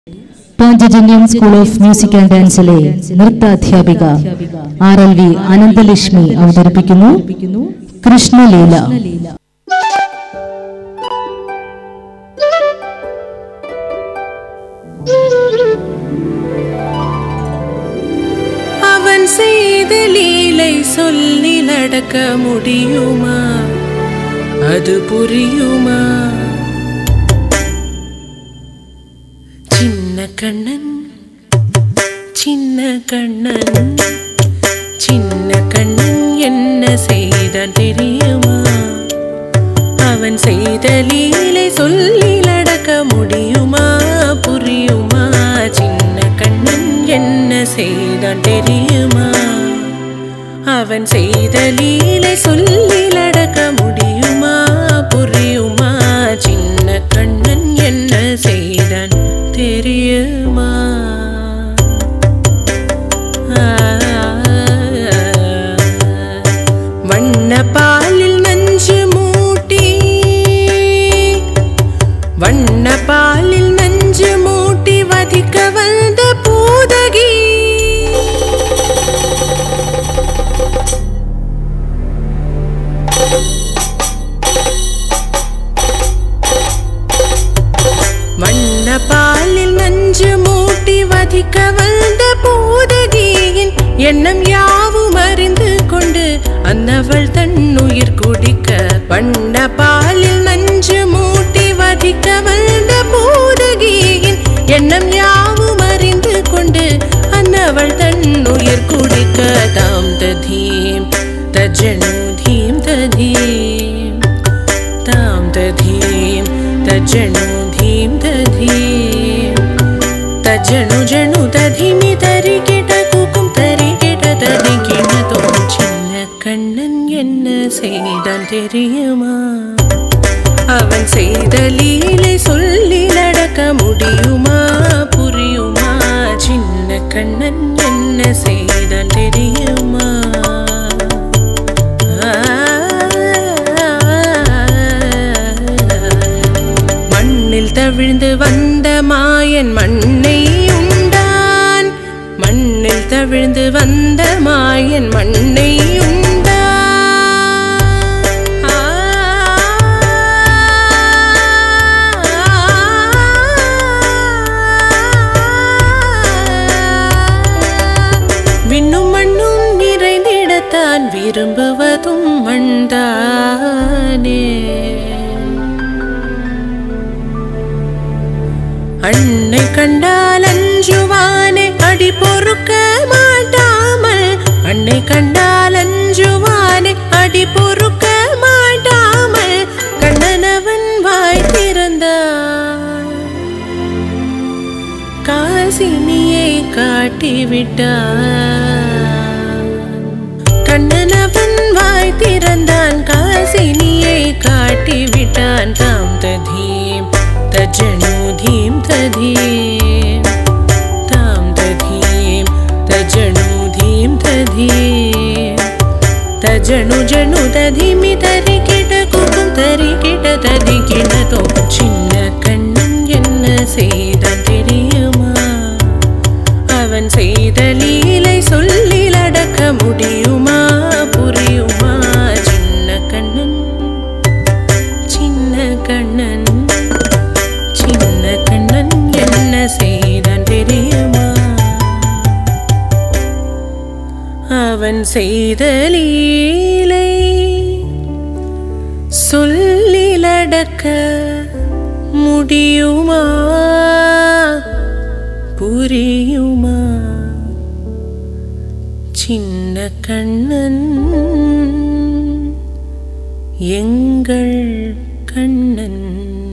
Panchajanyam school of music and ഡാൻസിലെ നൃത്താധ്യാപിക RLV Ananthalakshmi അവതരിപ്പിക്കുന്നു കൃഷ്ണലീല. அவன் செய்த லீலை சொல்லி நடக்க முடியுமா? அது புரியுமா? சின்ன கண்ணன் சின்ன கண்ணன் சின்ன கண்ணன் என்ன செய்தான் தெரியுமா? அவன் செய்த லீலை சொல்லி நடக்க முடியுமா? புரியுமா? சின்ன கண்ணன் என்ன செய்தான் தெரியுமா? அவன் செய்த லீலை சொல்லி நடக்க முடியுமா? புரியுமா? சின்ன கண்ணன் என்ன செய்தான் தெரியுமா? வண்ண பாலில் நஞ்சு மூட்டி வண்ண பாலில் நஞ்சு மூட்டி வதிக்க வந்த பூதகி வண்ண பாலில் நஞ்சு மூட்டி வதிக்க வந்த பூதகியின் எண்ணம் யாவும் அறிந்து கொண்டு அன்னவள் தன்னுயிர் குடிக்க. வண்ண பாலில் நஞ்சு மூட்டி வதிக்க வந்த பூதகியின் எண்ணம் யாவும் அறிந்து கொண்டு அன்னவள் தன்னுயிர் குடிக்க. தாம் ததீம் தஜனு தீம் ததீம் தாம் ததீம் தஜனு தீம் ததீம் தஜனு ஜனு ததிமி தரிகிட குக்கும் தரிகிட ததிகிணதோ. சின்ன கண்ணன் என்ன செய்தான் தெரியுமா? அவன் செய்த லீலை சொல்லி நடக்க முடியுமா? புரியுமா? சின்ன கண்ணன் என்ன செய்தான் தெரியுமா? மண்ணில் தவிழ்ந்து வந்த மாயன் மண்ணை உண்டான். மண்ணில் தவிழ்ந்து வந்த மாயன் மண்ணை உண்டான். விண்ணும் மண்ணும் நிறைந்திடத்தான் விரும்புவதும் மண்தானே. அன்னை கண்டால் அஞ்சுவானே அடி பொறுக்க மாட்டாமல். அன்னை கண்டால் அஞ்சுவானே அடி பொறுக்க மாட்டாமல். கண்ணனவன் வாய் திறந்தான் காசினியை காட்டிவிட்டான். கண்ணனவன் வாய் திறந்தான் காசினியை காட்டிவிட்டான். தாம் ததீம் தஜனு தீம் ததீம் தாம் ததீம் தஜனு தீம் ததீம் தஜனு ஜனு ததிமி தரிகிட குக்கும் தரிகிட ததிகிணதோ. சின்ன கண்ணன் என்ன செய்தான் தெரியுமா? அவன் செய்த லீலை சொல்லி நடக்க முடியுமா? புரியுமா? சின்ன கண்ணன் சின்ன கண்ணன் சின்ன கண்ணன் என்ன செய்தான் தெரியுமா? அவன் செய்த லீலை சொல்லி நடக்க முடியுமா? புரியுமா? சின்ன கண்ணன் எங்கள் கண்ணன்.